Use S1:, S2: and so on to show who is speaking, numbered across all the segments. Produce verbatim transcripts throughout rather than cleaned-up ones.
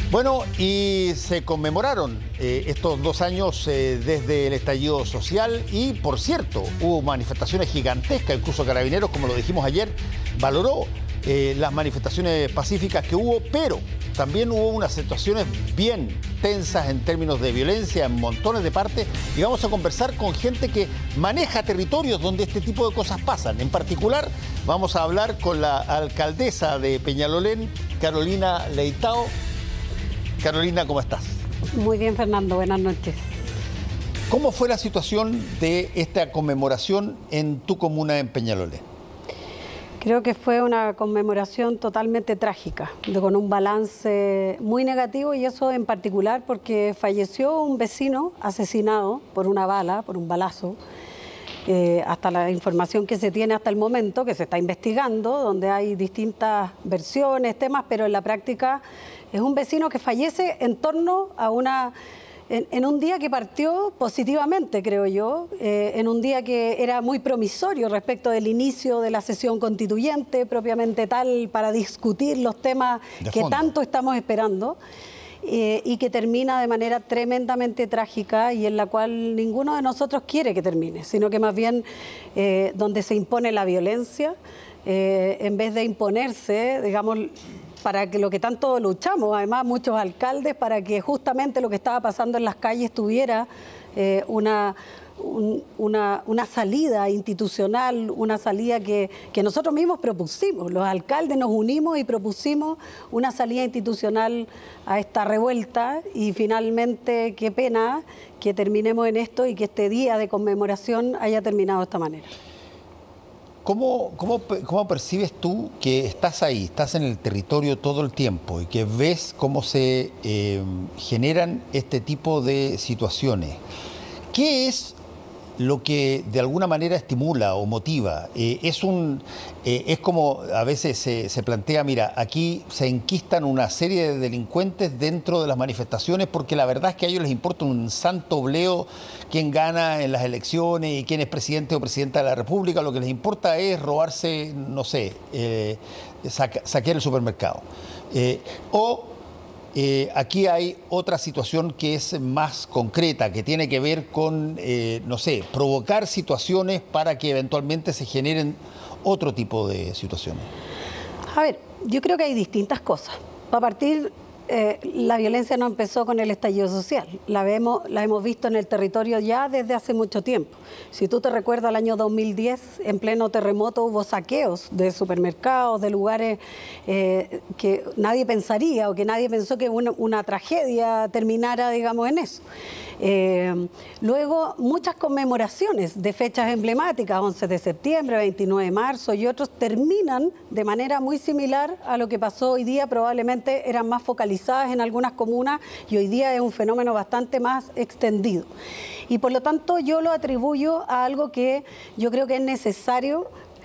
S1: Bueno, y se conmemoraron eh, estos dos años eh, desde el estallido social y, por cierto, hubo manifestaciones gigantescas, incluso Carabineros, como lo dijimos ayer, valoró eh, las manifestaciones pacíficas que hubo, pero también hubo unas situaciones bien tensas en términos de violencia en montones de partes, y vamos a conversar con gente que maneja territorios donde este tipo de cosas pasan. En particular, vamos a hablar con la alcaldesa de Peñalolén, Carolina Leitao. Carolina, ¿cómo estás?
S2: Muy bien, Fernando, buenas noches.
S1: ¿Cómo fue la situación de esta conmemoración en tu comuna en Peñalolén?
S2: Creo que fue una conmemoración totalmente trágica, de, con un balance muy negativo, y eso en particular porque falleció un vecino asesinado por una bala, por un balazo. Eh, hasta la información que se tiene hasta el momento, que se está investigando, donde hay distintas versiones, temas, pero en la práctica es un vecino que fallece en torno a una... En, en un día que partió positivamente, creo yo, eh, en un día que era muy promisorio respecto del inicio de la sesión constituyente, propiamente tal, para discutir los temas que tanto estamos esperando. Eh, y que termina de manera tremendamente trágica, y en la cual ninguno de nosotros quiere que termine, sino que más bien eh, donde se impone la violencia, eh, en vez de imponerse, digamos, para que lo que tanto luchamos, además muchos alcaldes, para que justamente lo que estaba pasando en las calles tuviera eh, una... Un, una, una salida institucional, una salida que, que nosotros mismos propusimos. Los alcaldes nos unimos y propusimos una salida institucional a esta revuelta, y finalmente qué pena que terminemos en esto y que este día de conmemoración haya terminado de esta manera.
S1: ¿Cómo, cómo, cómo percibes tú que estás ahí, estás en el territorio todo el tiempo y que ves cómo se eh, generan este tipo de situaciones? ¿Qué es lo que de alguna manera estimula o motiva? Eh, es un eh, es como a veces se, se plantea, mira, aquí se enquistan una serie de delincuentes dentro de las manifestaciones porque la verdad es que a ellos les importa un santo obleo quién gana en las elecciones y quién es presidente o presidenta de la República. Lo que les importa es robarse, no sé, eh, saca, saquear el supermercado. Eh, o Eh, aquí hay otra situación que es más concreta, que tiene que ver con, eh, no sé, provocar situaciones para que eventualmente se generen otro tipo de situaciones.
S2: A ver, yo creo que hay distintas cosas. Para partir, eh, la violencia no empezó con el estallido social, la, vemos, la hemos visto en el territorio ya desde hace mucho tiempo. Si tú te recuerdas, el año dos mil diez, en pleno terremoto, hubo saqueos de supermercados, de lugares eh, que nadie pensaría o que nadie pensó que una, una tragedia terminara, digamos, en eso. Eh, luego, muchas conmemoraciones de fechas emblemáticas, once de septiembre, veintinueve de marzo y otros, terminan de manera muy similar a lo que pasó hoy día. Probablemente eran más focalizadas en algunas comunas y hoy día es un fenómeno bastante más extendido. Y por lo tanto yo lo atribuyo a algo que yo creo que es necesario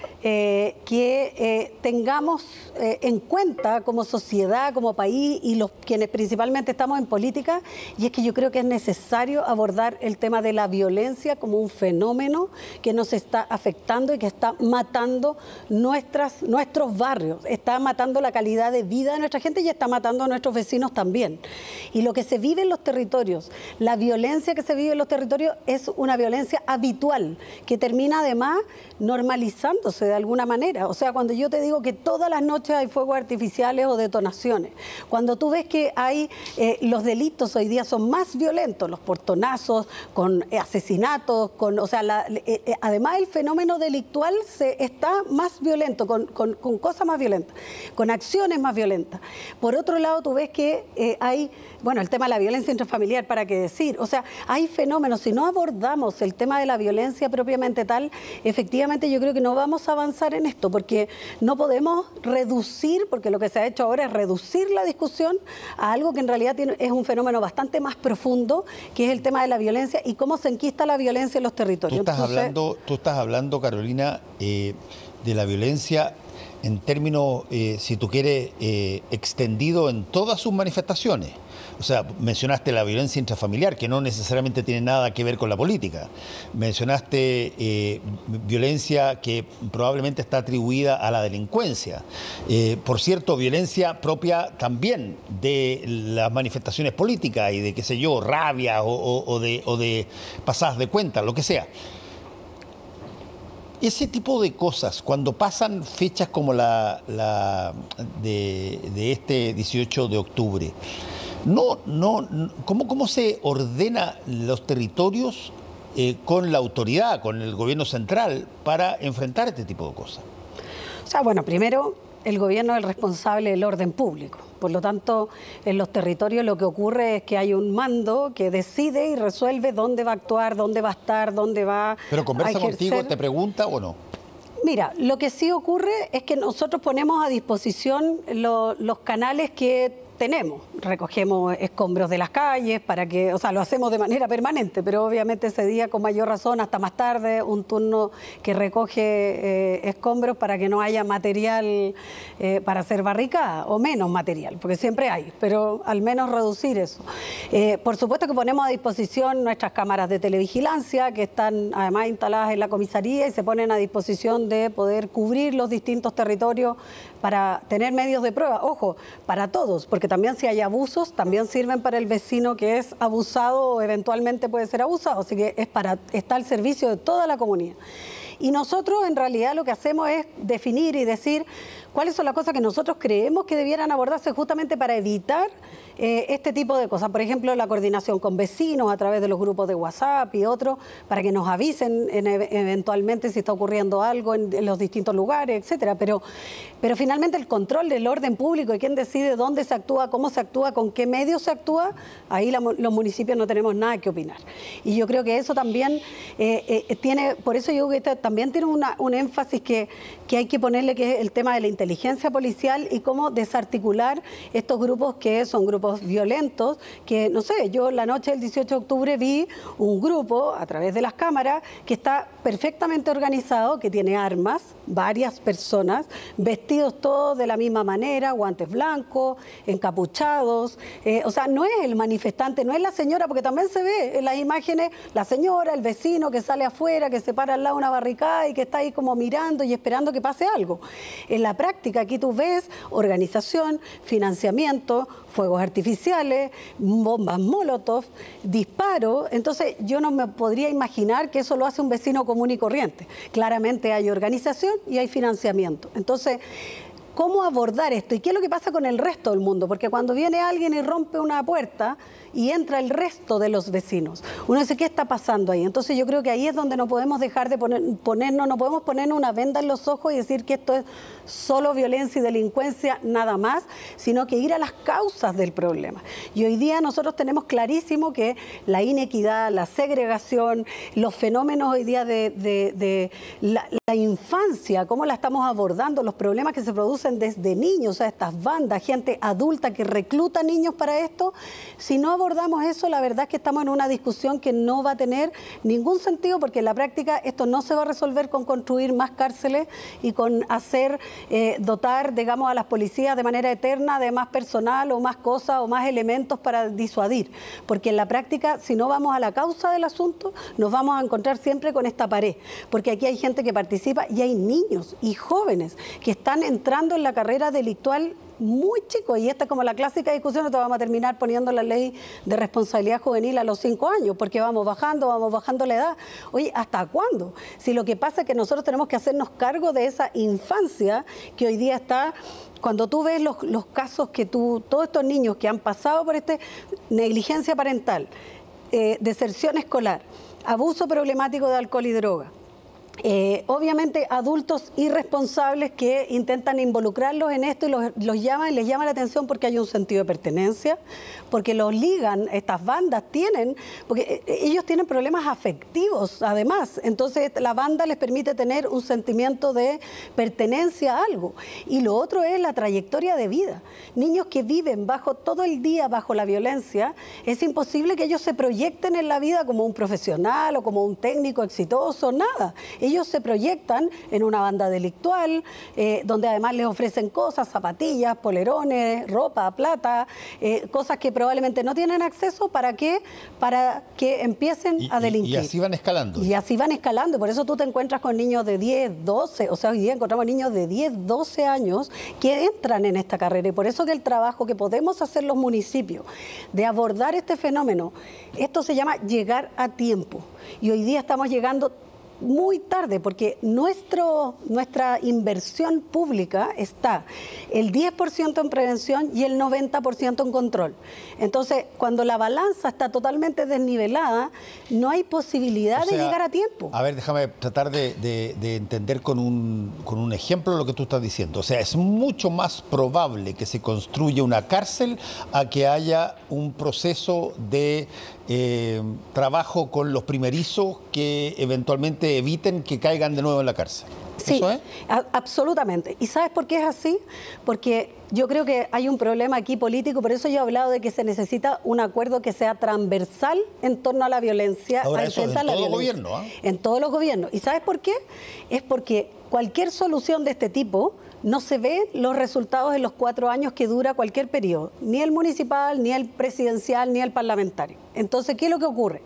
S2: Eh, que eh, tengamos eh, en cuenta como sociedad, como país, y los quienes principalmente estamos en política, y es que yo creo que es necesario abordar el tema de la violencia como un fenómeno que nos está afectando y que está matando nuestras, nuestros barrios, está matando la calidad de vida de nuestra gente y está matando a nuestros vecinos también. Y lo que se vive en los territorios, la violencia que se vive en los territorios es una violencia habitual, que termina además normalizándose de alguna manera. O sea, cuando yo te digo que todas las noches hay fuegos artificiales o detonaciones, cuando tú ves que hay eh, los delitos hoy día son más violentos, los portonazos, con asesinatos, con, o sea, la, eh, eh, además el fenómeno delictual se está más violento, con, con, con cosas más violentas, con acciones más violentas. Por otro lado, tú ves que eh, hay, bueno, el tema de la violencia intrafamiliar, para qué decir. O sea, hay fenómenos. Si no abordamos el tema de la violencia propiamente tal, efectivamente yo creo que no vamos a avanzar en esto, porque no podemos reducir, porque lo que se ha hecho ahora es reducir la discusión a algo que en realidad tiene, es un fenómeno bastante más profundo, que es el tema de la violencia y cómo se enquista la violencia en los territorios.
S1: Tú estás,
S2: Entonces,
S1: hablando, tú estás hablando, Carolina, eh, de la violencia en términos, eh, si tú quieres, eh, extendido en todas sus manifestaciones. O sea, mencionaste la violencia intrafamiliar, que no necesariamente tiene nada que ver con la política. Mencionaste eh, violencia que probablemente está atribuida a la delincuencia. Eh, por cierto, violencia propia también de las manifestaciones políticas y de, qué sé yo, rabia o, o, o, de, o de pasadas de cuenta, lo que sea. Ese tipo de cosas, cuando pasan fechas como la, la de, de este dieciocho de octubre, no, no, ¿cómo, cómo se ordena los territorios eh, con la autoridad, con el gobierno central, para enfrentar este tipo de cosas?
S2: O sea, bueno, primero, el gobierno es el responsable del orden público. Por lo tanto, en los territorios lo que ocurre es que hay un mando que decide y resuelve dónde va a actuar, dónde va a estar, dónde va
S1: ¿Pero conversa
S2: a ejercer.
S1: contigo, te pregunta o no?
S2: Mira, lo que sí ocurre es que nosotros ponemos a disposición lo, los canales que tenemos. Recogemos escombros de las calles para que, o sea, lo hacemos de manera permanente, pero obviamente ese día con mayor razón, hasta más tarde, un turno que recoge eh, escombros para que no haya material eh, para hacer barricada, o menos material, porque siempre hay, pero al menos reducir eso. Eh, por supuesto que ponemos a disposición nuestras cámaras de televigilancia, que están además instaladas en la comisaría y se ponen a disposición de poder cubrir los distintos territorios para tener medios de prueba, ojo, para todos, porque también si hay abusos, también sirven para el vecino que es abusado o eventualmente puede ser abusado, así que es para, está al servicio de toda la comunidad. Y nosotros en realidad lo que hacemos es definir y decir cuáles son las cosas que nosotros creemos que debieran abordarse justamente para evitar eh, este tipo de cosas. Por ejemplo, la coordinación con vecinos a través de los grupos de WhatsApp y otros, para que nos avisen en, eventualmente si está ocurriendo algo en, en los distintos lugares, etcétera. Pero, pero finalmente el control del orden público y quién decide dónde se actúa, cómo se actúa, con qué medios se actúa, ahí la, los municipios no tenemos nada que opinar. Y yo creo que eso también eh, eh, tiene, por eso yo creo que también tiene una, un énfasis que, que hay que ponerle, que es el tema de la inteligencia policial y cómo desarticular estos grupos que son grupos violentos, que no sé, yo la noche del dieciocho de octubre vi un grupo a través de las cámaras que está perfectamente organizado, que tiene armas, varias personas, vestidos todos de la misma manera, guantes blancos, encapuchados, eh, o sea, no es el manifestante, no es la señora, porque también se ve en las imágenes la señora, el vecino que sale afuera, que se para al lado de una barricada y que está ahí como mirando y esperando que pase algo. En la práctica aquí tú ves organización, financiamiento, fuegos artificiales, bombas molotov, disparos. Entonces yo no me podría imaginar que eso lo hace un vecino común y corriente. Claramente hay organización y hay financiamiento. Entonces, ¿cómo abordar esto? ¿Y qué es lo que pasa con el resto del mundo? Porque cuando viene alguien y rompe una puerta y entra el resto de los vecinos, uno dice, ¿qué está pasando ahí? Entonces yo creo que ahí es donde no podemos dejar de poner, ponernos, no podemos ponernos una venda en los ojos y decir que esto es solo violencia y delincuencia, nada más, sino que ir a las causas del problema. Y hoy día nosotros tenemos clarísimo que la inequidad, la segregación, los fenómenos hoy día de, de, de la, la infancia, cómo la estamos abordando, los problemas que se producen desde niños, o sea, estas bandas, gente adulta que recluta niños para esto. Si no abordamos eso, la verdad es que estamos en una discusión que no va a tener ningún sentido, porque en la práctica esto no se va a resolver con construir más cárceles y con hacer, eh, dotar, digamos, a las policías de manera eterna de más personal o más cosas o más elementos para disuadir, porque en la práctica, si no vamos a la causa del asunto, nos vamos a encontrar siempre con esta pared, porque aquí hay gente que participa y hay niños y jóvenes que están entrando en la carrera delictual muy chicos, y esta es como la clásica discusión, te vamos a terminar poniendo la ley de responsabilidad juvenil a los cinco años, porque vamos bajando, vamos bajando la edad. Oye, ¿hasta cuándo? Si lo que pasa es que nosotros tenemos que hacernos cargo de esa infancia que hoy día está. Cuando tú ves los, los casos que tú, todos estos niños que han pasado por este negligencia parental, eh, deserción escolar, abuso problemático de alcohol y droga, Eh, obviamente adultos irresponsables que intentan involucrarlos en esto y los, los llaman y les llama la atención porque hay un sentido de pertenencia, porque los ligan, estas bandas tienen, porque ellos tienen problemas afectivos además, entonces la banda les permite tener un sentimiento de pertenencia a algo. Y lo otro es la trayectoria de vida. Niños que viven bajo todo el día bajo la violencia, es imposible que ellos se proyecten en la vida como un profesional o como un técnico exitoso, nada. Ellos se proyectan en una banda delictual, eh, donde además les ofrecen cosas, zapatillas, polerones, ropa, plata, eh, cosas que probablemente no tienen acceso. ¿Para qué? Para que empiecen
S1: y,
S2: a delinquir.
S1: Y así van escalando.
S2: Y así van escalando. Por eso tú te encuentras con niños de diez, doce, o sea, hoy día encontramos niños de diez, doce años que entran en esta carrera. Y por eso que el trabajo que podemos hacer los municipios de abordar este fenómeno, esto se llama llegar a tiempo. Y hoy día estamos llegando muy tarde, porque nuestro, nuestra inversión pública está el diez por ciento en prevención y el noventa por ciento en control. Entonces, cuando la balanza está totalmente desnivelada, no hay posibilidad o sea, de llegar a tiempo.
S1: A ver, déjame tratar de, de, de entender con un, con un ejemplo lo que tú estás diciendo. O sea, es mucho más probable que se construya una cárcel a que haya un proceso de eh, trabajo con los primerizos que eventualmente eviten que caigan de nuevo en la cárcel.
S2: Sí,
S1: ¿Eso es?
S2: a, absolutamente. ¿Y sabes por qué es así? Porque yo creo que hay un problema aquí político, por eso yo he hablado de que se necesita un acuerdo que sea transversal en torno a la violencia.
S1: Ahora, eso en todo
S2: el
S1: gobierno, ¿eh?
S2: En todos los gobiernos. ¿Y sabes por qué? Es porque cualquier solución de este tipo no se ven los resultados en los cuatro años que dura cualquier periodo, ni el municipal, ni el presidencial, ni el parlamentario. Entonces, ¿qué es lo que ocurre?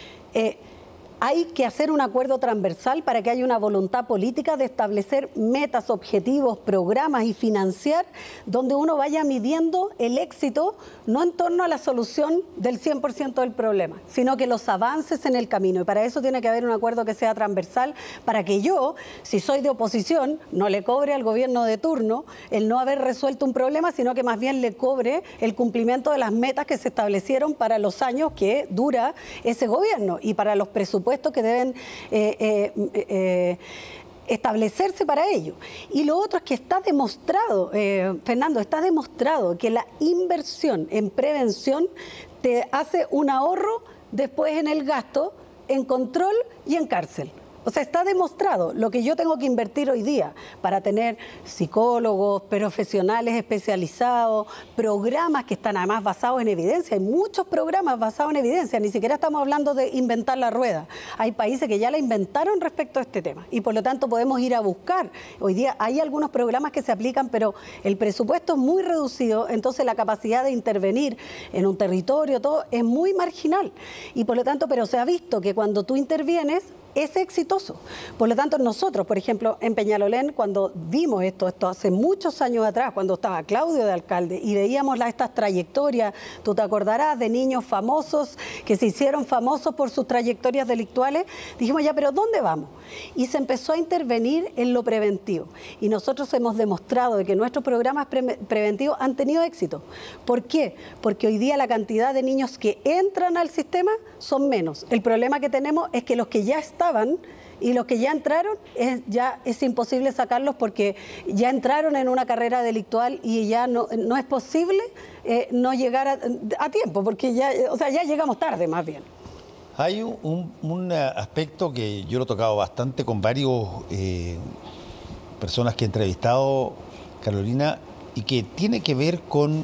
S2: Eh, Hay que hacer un acuerdo transversal para que haya una voluntad política de establecer metas, objetivos, programas y financiar donde uno vaya midiendo el éxito, no en torno a la solución del cien por ciento del problema, sino que los avances en el camino. Y para eso tiene que haber un acuerdo que sea transversal, para que yo, si soy de oposición, no le cobre al gobierno de turno el no haber resuelto un problema, sino que más bien le cobre el cumplimiento de las metas que se establecieron para los años que dura ese gobierno y para los presupuestos que deben eh, eh, eh, establecerse para ello. Y lo otro es que está demostrado, eh, Fernando, está demostrado que la inversión en prevención te hace un ahorro después en el gasto, en control y en cárcel. O sea, está demostrado lo que yo tengo que invertir hoy día para tener psicólogos, profesionales especializados, programas que están además basados en evidencia. Hay muchos programas basados en evidencia, ni siquiera estamos hablando de inventar la rueda. Hay países que ya la inventaron respecto a este tema y por lo tanto podemos ir a buscar. Hoy día hay algunos programas que se aplican, pero el presupuesto es muy reducido, entonces la capacidad de intervenir en un territorio, todo es muy marginal. Y por lo tanto, pero se ha visto que cuando tú intervienes, es exitoso. Por lo tanto, nosotros, por ejemplo, en Peñalolén, cuando vimos esto, esto hace muchos años atrás, cuando estaba Claudio de alcalde, y veíamos la, estas trayectorias, tú te acordarás, de niños famosos que se hicieron famosos por sus trayectorias delictuales, dijimos ya, pero ¿dónde vamos? Y se empezó a intervenir en lo preventivo. Y nosotros hemos demostrado de que nuestros programas pre preventivos han tenido éxito. ¿Por qué? Porque hoy día la cantidad de niños que entran al sistema son menos. El problema que tenemos es que los que ya están y los que ya entraron, es, ya es imposible sacarlos porque ya entraron en una carrera delictual y ya no, no es posible eh, no llegar a, a tiempo, porque ya, o sea, ya llegamos tarde más bien.
S1: Hay un, un, un aspecto que yo lo he tocado bastante con varios eh, personas que he entrevistado, Carolina, y que tiene que ver con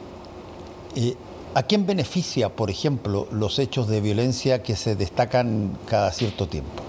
S1: eh, ¿a quién beneficia, por ejemplo, los hechos de violencia que se destacan cada cierto tiempo?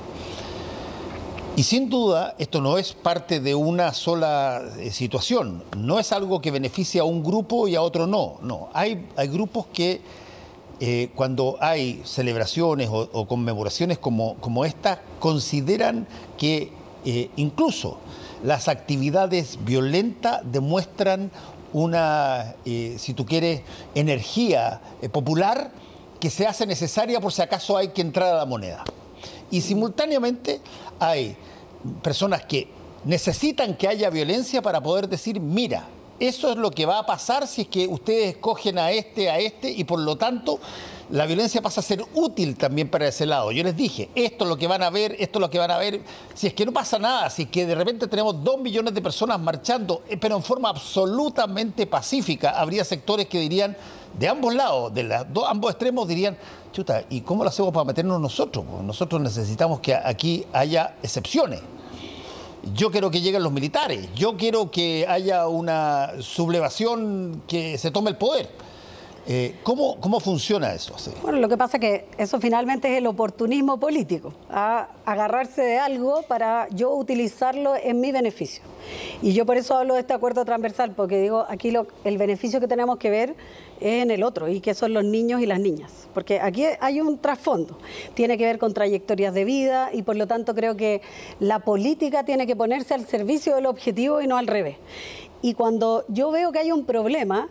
S1: Y sin duda, esto no es parte de una sola eh, situación, no es algo que beneficia a un grupo y a otro no, no. Hay, hay grupos que eh, cuando hay celebraciones o, o conmemoraciones como, como esta, consideran que eh, incluso las actividades violentas demuestran una, eh, si tú quieres, energía eh, popular que se hace necesaria por si acaso hay que entrar a la moneda. Y simultáneamente hay personas que necesitan que haya violencia para poder decir, mira, eso es lo que va a pasar si es que ustedes escogen a este, a este, y por lo tanto la violencia pasa a ser útil también para ese lado. Yo les dije, esto es lo que van a ver, esto es lo que van a ver, si es que no pasa nada, si es que de repente tenemos dos millones de personas marchando, pero en forma absolutamente pacífica, habría sectores que dirían, de ambos lados, de las dos, ambos extremos dirían, chuta, ¿y cómo lo hacemos para meternos nosotros? Nosotros necesitamos que aquí haya excepciones. Yo quiero que lleguen los militares, yo quiero que haya una sublevación que se tome el poder. Eh, ¿cómo, ¿Cómo funciona eso? Sí.
S2: Bueno, lo que pasa es que eso finalmente es el oportunismo político, a agarrarse de algo para yo utilizarlo en mi beneficio. Y yo por eso hablo de este acuerdo transversal, porque digo, aquí lo, el beneficio que tenemos que ver es en el otro, y que son los niños y las niñas. Porque aquí hay un trasfondo, tiene que ver con trayectorias de vida, y por lo tanto creo que la política tiene que ponerse al servicio del objetivo y no al revés. Y cuando yo veo que hay un problema,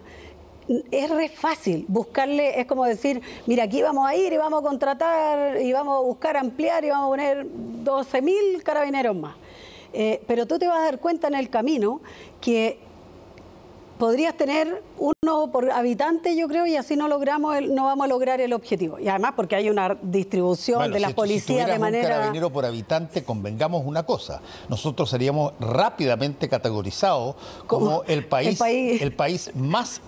S2: es re fácil buscarle, es como decir, mira, aquí vamos a ir y vamos a contratar y vamos a buscar ampliar y vamos a poner doce mil carabineros más. Eh, pero tú te vas a dar cuenta en el camino que podrías tener uno por habitante, yo creo, y así no logramos el, no vamos a lograr el objetivo. Y además porque hay una distribución
S1: bueno,
S2: de la
S1: si,
S2: policía
S1: si
S2: de manera...
S1: un carabinero por habitante, convengamos una cosa, nosotros seríamos rápidamente categorizados como el país, el país, el país más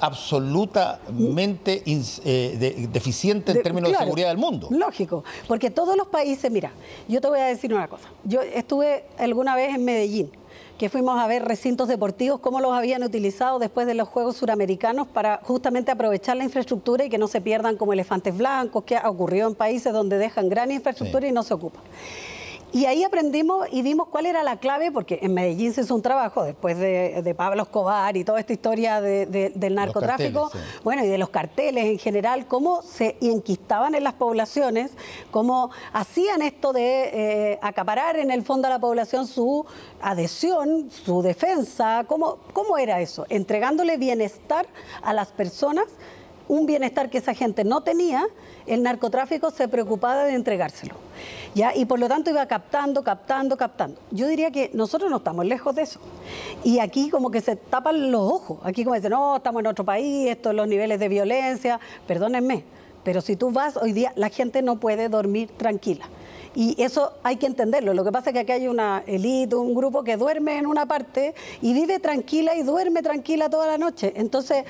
S1: absolutamente ins, eh, de, deficiente en de, términos claro, de seguridad del mundo.
S2: Lógico, porque todos los países, mira, yo te voy a decir una cosa, yo estuve alguna vez en Medellín, que fuimos a ver recintos deportivos, cómo los habían utilizado después de los Juegos Suramericanos para justamente aprovechar la infraestructura y que no se pierdan como elefantes blancos, que ha ocurrido en países donde dejan gran infraestructura sí. y no se ocupa. Y ahí aprendimos y vimos cuál era la clave, porque en Medellín se hizo un trabajo después de, de Pablo Escobar y toda esta historia de, de, del narcotráfico, carteles, sí. bueno, y de los carteles en general, cómo se enquistaban en las poblaciones, cómo hacían esto de eh, acaparar en el fondo a la población su adhesión, su defensa, cómo, cómo era eso, entregándole bienestar a las personas, un bienestar que esa gente no tenía, el narcotráfico se preocupaba de entregárselo. ¿Ya? Y por lo tanto iba captando, captando, captando. Yo diría que nosotros no estamos lejos de eso. Y aquí como que se tapan los ojos. Aquí como dicen, no, estamos en otro país, estos los niveles de violencia. Perdónenme, pero si tú vas hoy día, la gente no puede dormir tranquila. Y eso hay que entenderlo. Lo que pasa es que aquí hay una élite, un grupo que duerme en una parte y vive tranquila y duerme tranquila toda la noche. Entonces,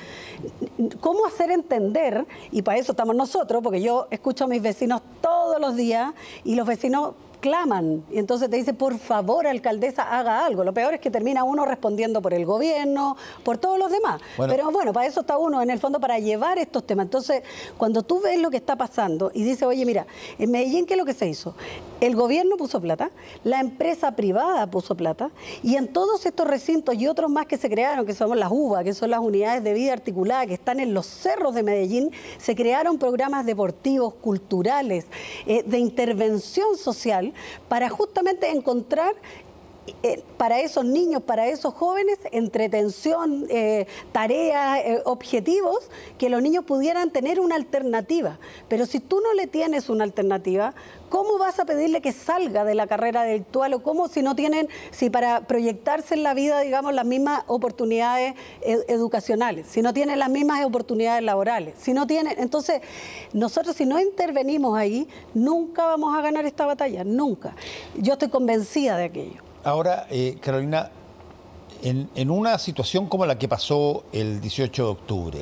S2: ¿cómo hacer entender? Y para eso estamos nosotros, porque yo escucho a mis vecinos todos los días y los vecinos claman, y entonces te dice, por favor, alcaldesa, haga algo. Lo peor es que termina uno respondiendo por el gobierno, por todos los demás. Bueno. Pero bueno, para eso está uno, en el fondo, para llevar estos temas. Entonces, cuando tú ves lo que está pasando y dices, oye, mira, en Medellín, ¿qué es lo que se hizo? El gobierno puso plata, la empresa privada puso plata, y en todos estos recintos y otros más que se crearon, que son las U B A, que son las unidades de vida articulada, que están en los cerros de Medellín, se crearon programas deportivos, culturales, eh, de intervención social, para justamente encontrar eh, para esos niños, para esos jóvenes, entretención, eh, tareas, eh, objetivos, que los niños pudieran tener una alternativa. Pero si tú no le tienes una alternativa, ¿cómo vas a pedirle que salga de la carrera virtual? ¿O cómo si no tienen, si para proyectarse en la vida, digamos, las mismas oportunidades ed educacionales, si no tienen las mismas oportunidades laborales, si no tienen... Entonces, nosotros si no intervenimos ahí, nunca vamos a ganar esta batalla, nunca. Yo estoy convencida de aquello.
S1: Ahora, eh, Carolina, en, en una situación como la que pasó el dieciocho de octubre,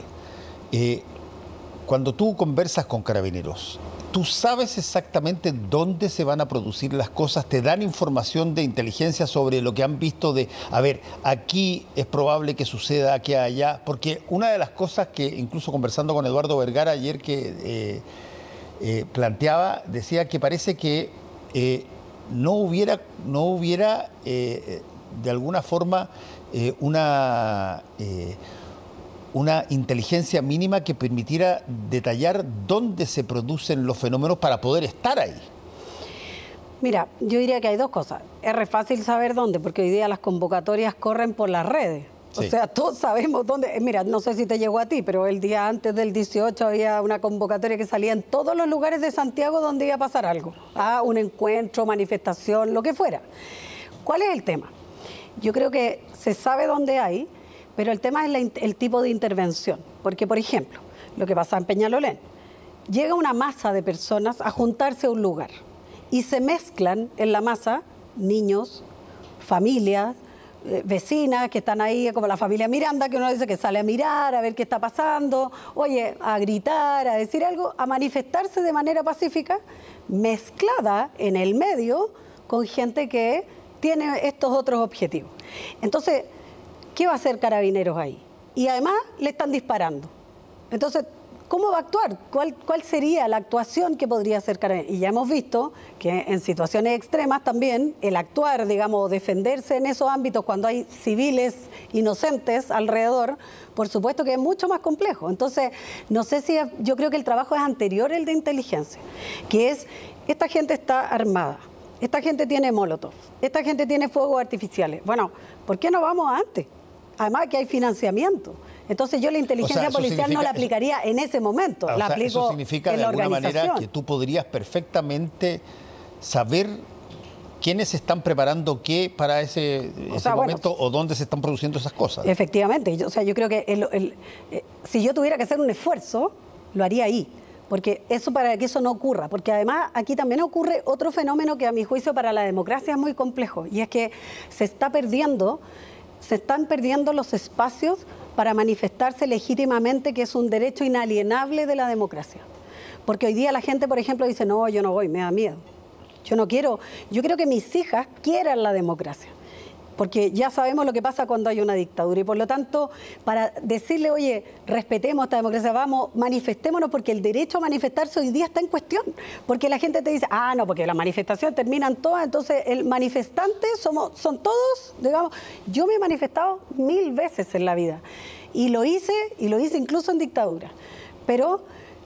S1: eh, cuando tú conversas con carabineros, ¿tú sabes exactamente dónde se van a producir las cosas? ¿Te dan información de inteligencia sobre lo que han visto de, a ver, aquí es probable que suceda, aquí allá? Porque una de las cosas que, incluso conversando con Eduardo Vergara ayer, que eh, eh, planteaba, decía que parece que eh, no hubiera, no hubiera eh, de alguna forma eh, una... Eh, una inteligencia mínima que permitiera detallar dónde se producen los fenómenos para poder estar ahí.
S2: Mira, yo diría que hay dos cosas. Es re fácil saber dónde, porque hoy día las convocatorias corren por las redes. Sí. O sea, todos sabemos dónde. Mira, no sé si te llegó a ti, pero el día antes del dieciocho había una convocatoria que salía en todos los lugares de Santiago donde iba a pasar algo. Ah, un encuentro, manifestación, lo que fuera. ¿Cuál es el tema? Yo creo que se sabe dónde hay, pero el tema es la, el tipo de intervención. Porque, por ejemplo, lo que pasa en Peñalolén, llega una masa de personas a juntarse a un lugar y se mezclan en la masa niños, familias, eh, vecinas que están ahí, como la familia Miranda, que uno dice que sale a mirar, a ver qué está pasando, oye, a gritar, a decir algo, a manifestarse de manera pacífica, mezclada en el medio con gente que tiene estos otros objetivos. Entonces, ¿qué va a hacer Carabineros ahí? Y además le están disparando. Entonces, ¿cómo va a actuar? ¿Cuál, cuál sería la actuación que podría hacer Carabineros? Y ya hemos visto que en situaciones extremas también el actuar, digamos, defenderse en esos ámbitos cuando hay civiles inocentes alrededor, por supuesto que es mucho más complejo. Entonces, no sé si, yo creo que el trabajo es anterior al de inteligencia, que es, esta gente está armada, esta gente tiene molotov, esta gente tiene fuegos artificiales. Bueno, ¿por qué no vamos antes? Además que hay financiamiento. Entonces yo la inteligencia o sea, policial no la aplicaría eso, en ese momento,
S1: o
S2: la
S1: sea,
S2: aplico
S1: eso significa
S2: en
S1: de
S2: la
S1: alguna
S2: organización.
S1: manera que tú podrías perfectamente saber quiénes están preparando qué para ese,
S2: o
S1: ese
S2: sea,
S1: momento
S2: bueno,
S1: o dónde se están produciendo esas cosas.
S2: Efectivamente, yo, o sea, yo creo que el, el, eh, si yo tuviera que hacer un esfuerzo, lo haría ahí. Porque eso, para que eso no ocurra, porque además aquí también ocurre otro fenómeno que a mi juicio para la democracia es muy complejo, y es que se está perdiendo, se están perdiendo los espacios para manifestarse legítimamente, que es un derecho inalienable de la democracia. Porque hoy día la gente, por ejemplo, dice, no, yo no voy, me da miedo. Yo no quiero, yo quiero que mis hijas quieran la democracia. Porque ya sabemos lo que pasa cuando hay una dictadura y por lo tanto, para decirle, oye, respetemos esta democracia, vamos, manifestémonos, porque el derecho a manifestarse hoy día está en cuestión. Porque la gente te dice, ah, no, porque las manifestaciones terminan todas, entonces el manifestante somos, son todos, digamos, yo me he manifestado mil veces en la vida y lo hice, y lo hice incluso en dictadura. Pero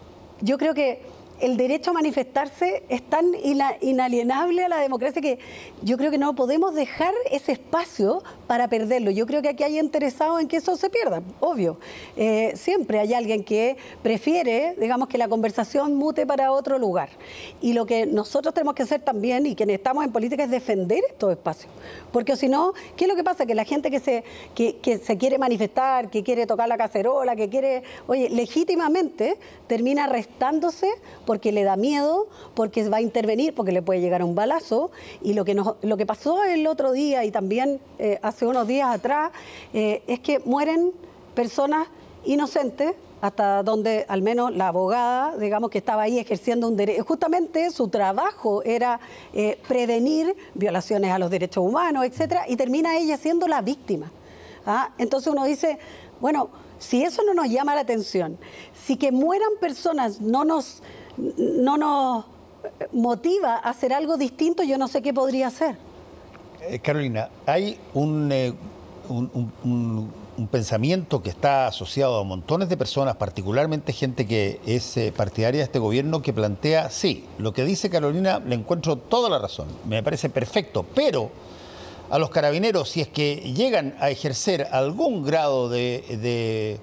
S2: yo creo que el derecho a manifestarse es tan inalienable a la democracia que yo creo que no podemos dejar ese espacio para perderlo. Yo creo que aquí hay interesados en que eso se pierda, obvio. Eh, siempre hay alguien que prefiere, digamos, que la conversación mute para otro lugar. Y lo que nosotros tenemos que hacer también, y quienes estamos en política, es defender estos espacios. Porque si no, ¿qué es lo que pasa? Que la gente que se, que, que se quiere manifestar, que quiere tocar la cacerola, que quiere, oye, legítimamente termina restándose porque le da miedo, porque va a intervenir, porque le puede llegar un balazo. Y lo que, nos, lo que pasó el otro día y también eh, hace unos días atrás eh, es que mueren personas inocentes, hasta donde al menos la abogada, digamos, que estaba ahí ejerciendo un derecho, justamente su trabajo era eh, prevenir violaciones a los derechos humanos, etcétera, y termina ella siendo la víctima. ¿Ah? Entonces uno dice, bueno, si eso no nos llama la atención, si que mueran personas no nos, no nos motiva a hacer algo distinto, yo no sé qué podría hacer.
S1: Eh, Carolina, hay un, eh, un, un, un, un pensamiento que está asociado a montones de personas, particularmente gente que es eh, partidaria de este gobierno, que plantea, sí, lo que dice Carolina le encuentro toda la razón, me parece perfecto, pero a los carabineros, si es que llegan a ejercer algún grado de, de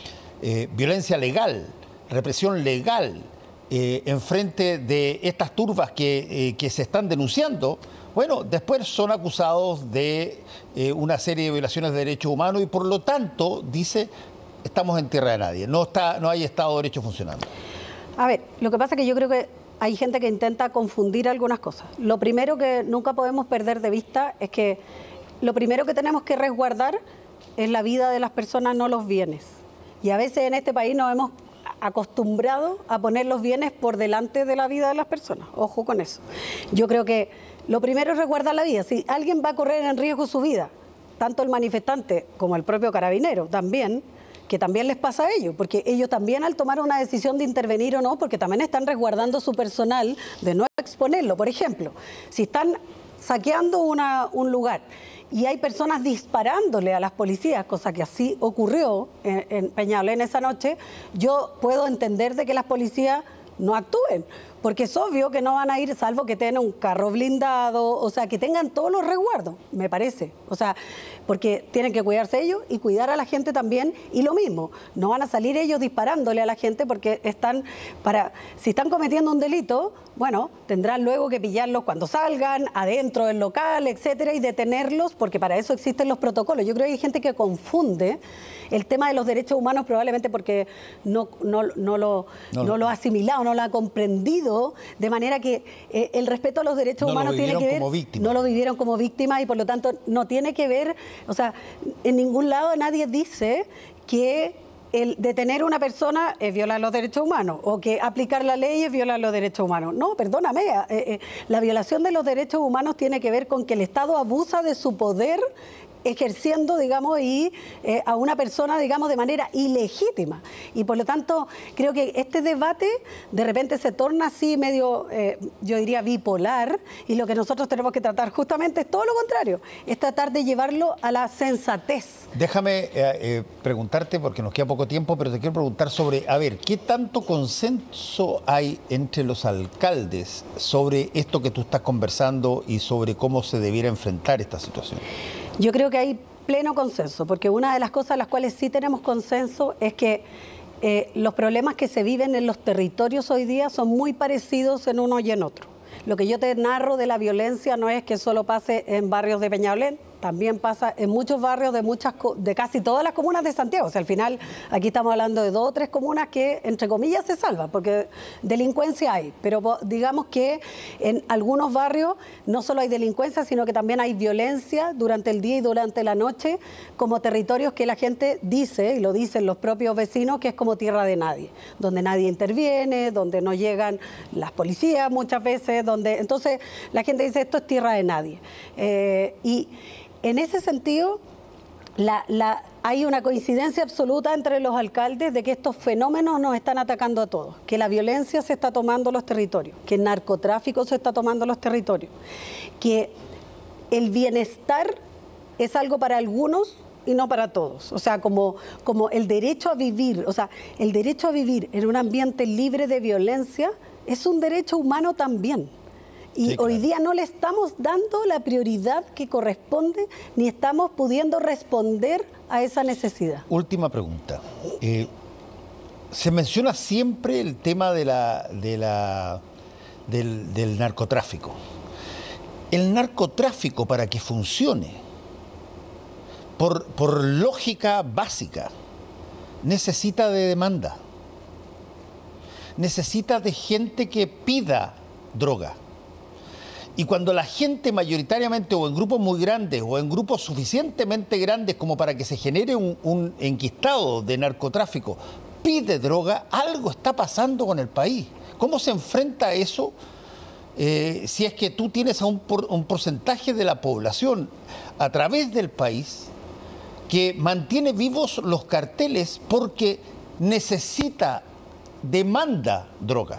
S1: eh, violencia legal, represión legal, eh, en frente de estas turbas que, eh, que se están denunciando, bueno, después son acusados de eh, una serie de violaciones de derechos humanos y por lo tanto, dice, estamos en tierra de nadie, no, está, no hay Estado de Derecho funcionando.
S2: A ver, lo que pasa es que yo creo que hay gente que intenta confundir algunas cosas. Lo primero que nunca podemos perder de vista es que lo primero que tenemos que resguardar es la vida de las personas, no los bienes. Y a veces en este país nos hemos acostumbrado a poner los bienes por delante de la vida de las personas. Ojo con eso. Yo creo que lo primero es resguardar la vida. Si alguien va a correr en riesgo su vida, tanto el manifestante como el propio carabinero también, que también les pasa a ellos, porque ellos también al tomar una decisión de intervenir o no, porque también están resguardando su personal de no exponerlo. Por ejemplo, si están saqueando una, un lugar y hay personas disparándole a las policías, cosa que así ocurrió en, en Peñalolén esa noche, yo puedo entender de que las policías no actúen, porque es obvio que no van a ir, salvo que tengan un carro blindado, o sea, que tengan todos los resguardos, me parece. O sea, porque tienen que cuidarse ellos y cuidar a la gente también. Y lo mismo, no van a salir ellos disparándole a la gente porque están, para, si están cometiendo un delito, bueno, tendrán luego que pillarlos cuando salgan, adentro del local, etcétera, y detenerlos, porque para eso existen los protocolos. Yo creo que hay gente que confunde el tema de los derechos humanos probablemente porque no, no, no, lo, no, no lo ha asimilado, no lo ha comprendido, de manera que eh, el respeto a los derechos
S1: no
S2: humanos tiene que ver, no lo vivieron como víctimas y por lo tanto no tiene que ver, o sea, en ningún lado nadie dice que el detener a una persona es violar los derechos humanos o que aplicar la ley es violar los derechos humanos. No, perdóname, eh, eh, la violación de los derechos humanos tiene que ver con que el Estado abusa de su poder ejerciendo, digamos, y eh, a una persona, digamos, de manera ilegítima. Y por lo tanto, creo que este debate de repente se torna así medio, eh, yo diría, bipolar, y lo que nosotros tenemos que tratar justamente es todo lo contrario, es tratar de llevarlo a la sensatez.
S1: Déjame eh, eh, preguntarte, porque nos queda poco tiempo, pero te quiero preguntar sobre, a ver, ¿qué tanto consenso hay entre los alcaldes sobre esto que tú estás conversando y sobre cómo se debiera enfrentar esta situación?
S2: Yo creo que hay pleno consenso, porque una de las cosas a las cuales sí tenemos consenso es que eh, los problemas que se viven en los territorios hoy día son muy parecidos en uno y en otro. Lo que yo te narro de la violencia no es que solo pase en barrios de Peñalolén, también pasa en muchos barrios de muchas de casi todas las comunas de Santiago. O sea, al final aquí estamos hablando de dos o tres comunas que, entre comillas, se salvan, porque delincuencia hay. Pero digamos que en algunos barrios no solo hay delincuencia, sino que también hay violencia durante el día y durante la noche, como territorios que la gente dice, y lo dicen los propios vecinos, que es como tierra de nadie, donde nadie interviene, donde no llegan las policías muchas veces, donde entonces la gente dice esto es tierra de nadie. Eh, y en ese sentido, la, la, hay una coincidencia absoluta entre los alcaldes de que estos fenómenos nos están atacando a todos, que la violencia se está tomando los territorios, que el narcotráfico se está tomando los territorios, que el bienestar es algo para algunos y no para todos. O sea, como, como el derecho a vivir, o sea, el derecho a vivir en un ambiente libre de violencia es un derecho humano también. Y sí, claro, hoy día no le estamos dando la prioridad que corresponde, ni estamos pudiendo responder a esa necesidad.
S1: Última pregunta. Eh, se menciona siempre el tema de la, de la, del, del narcotráfico. El narcotráfico, para que funcione, por, por lógica básica, necesita de demanda. Necesita de gente que pida droga. Y cuando la gente mayoritariamente o en grupos muy grandes o en grupos suficientemente grandes como para que se genere un, un enquistado de narcotráfico pide droga, algo está pasando con el país. ¿Cómo se enfrenta a eso eh, si es que tú tienes a un, por, un porcentaje de la población a través del país que mantiene vivos los carteles porque necesita, demanda droga?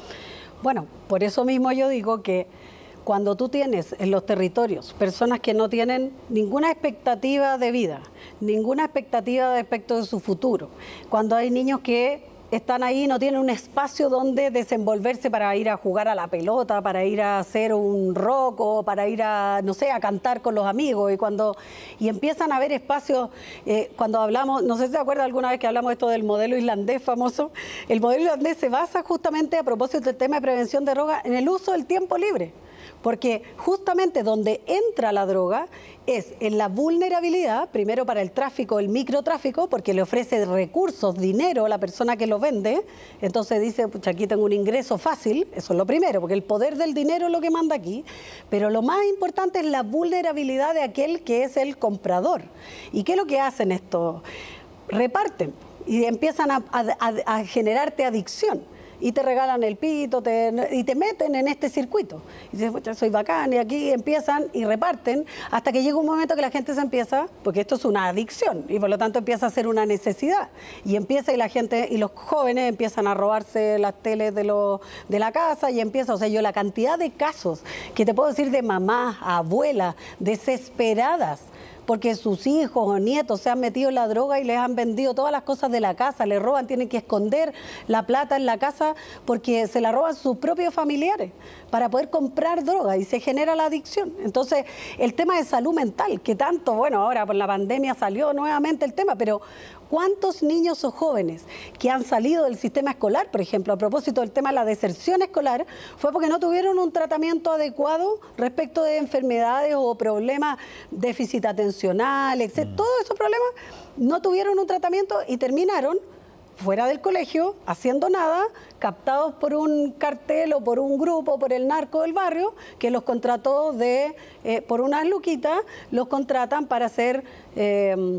S2: Bueno, por eso mismo yo digo que cuando tú tienes en los territorios personas que no tienen ninguna expectativa de vida, ninguna expectativa respecto de su futuro, cuando hay niños que están ahí, no tienen un espacio donde desenvolverse para ir a jugar a la pelota, para ir a hacer un rock o para ir a, no sé, a cantar con los amigos, y cuando y empiezan a haber espacios, eh, cuando hablamos, no sé si se acuerdan alguna vez que hablamos esto del modelo islandés famoso, el modelo islandés se basa justamente, a propósito del tema de prevención de droga, en el uso del tiempo libre. Porque justamente donde entra la droga es en la vulnerabilidad, primero para el tráfico, el microtráfico, porque le ofrece recursos, dinero a la persona que lo vende, entonces dice, pucha, aquí tengo un ingreso fácil, eso es lo primero, porque el poder del dinero es lo que manda aquí, pero lo más importante es la vulnerabilidad de aquel que es el comprador. ¿Y qué es lo que hacen estos? Reparten y empiezan a, a, a generarte adicción. Y te regalan el pito, te, y te meten en este circuito. Y dices, pucha, soy bacán, y aquí empiezan y reparten, hasta que llega un momento que la gente se empieza, porque esto es una adicción, y por lo tanto empieza a ser una necesidad. Y empieza, y la gente, y los jóvenes empiezan a robarse las teles de, lo, de la casa, y empieza, o sea, yo la cantidad de casos que te puedo decir de mamás, abuelas, desesperadas, porque sus hijos o nietos se han metido en la droga y les han vendido todas las cosas de la casa, les roban, tienen que esconder la plata en la casa porque se la roban sus propios familiares para poder comprar droga y se genera la adicción. Entonces, el tema de salud mental, que tanto, bueno, ahora por la pandemia salió nuevamente el tema, pero ¿cuántos niños o jóvenes que han salido del sistema escolar, por ejemplo, a propósito del tema de la deserción escolar, fue porque no tuvieron un tratamiento adecuado respecto de enfermedades o problemas, déficit atencional, etcétera? Mm. Todos esos problemas no tuvieron un tratamiento y terminaron fuera del colegio, haciendo nada, captados por un cartel o por un grupo, por el narco del barrio, que los contrató de, eh, por unas luquitas, los contratan para hacer Eh,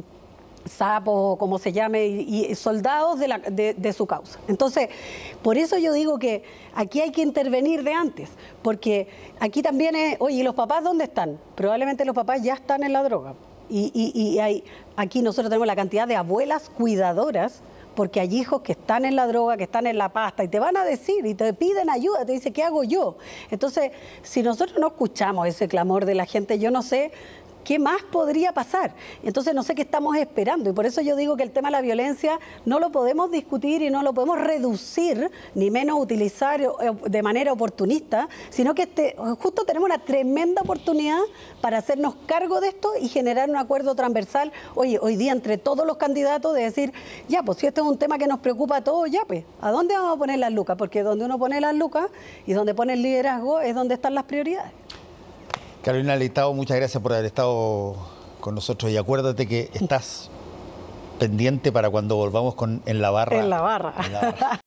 S2: sapos, como se llame, y, y soldados de, la, de, de su causa. Entonces, por eso yo digo que aquí hay que intervenir de antes, porque aquí también es, oye, ¿y los papás dónde están? Probablemente los papás ya están en la droga. Y, y, y hay, aquí nosotros tenemos la cantidad de abuelas cuidadoras, porque hay hijos que están en la droga, que están en la pasta, y te van a decir, y te piden ayuda, te dicen, ¿qué hago yo? Entonces, si nosotros no escuchamos ese clamor de la gente, yo no sé qué más podría pasar. Entonces, no sé qué estamos esperando, y por eso yo digo que el tema de la violencia no lo podemos discutir y no lo podemos reducir, ni menos utilizar de manera oportunista, sino que este, justo tenemos una tremenda oportunidad para hacernos cargo de esto y generar un acuerdo transversal, oye, hoy día entre todos los candidatos, de decir, ya, pues si este es un tema que nos preocupa a todos, ya, pues, ¿a dónde vamos a poner las lucas? Porque donde uno pone las lucas y donde pone el liderazgo es donde están las prioridades.
S1: Carolina Leitao, muchas gracias por haber estado con nosotros y acuérdate que estás pendiente para cuando volvamos con En la Barra.
S2: En la Barra.
S1: En la barra.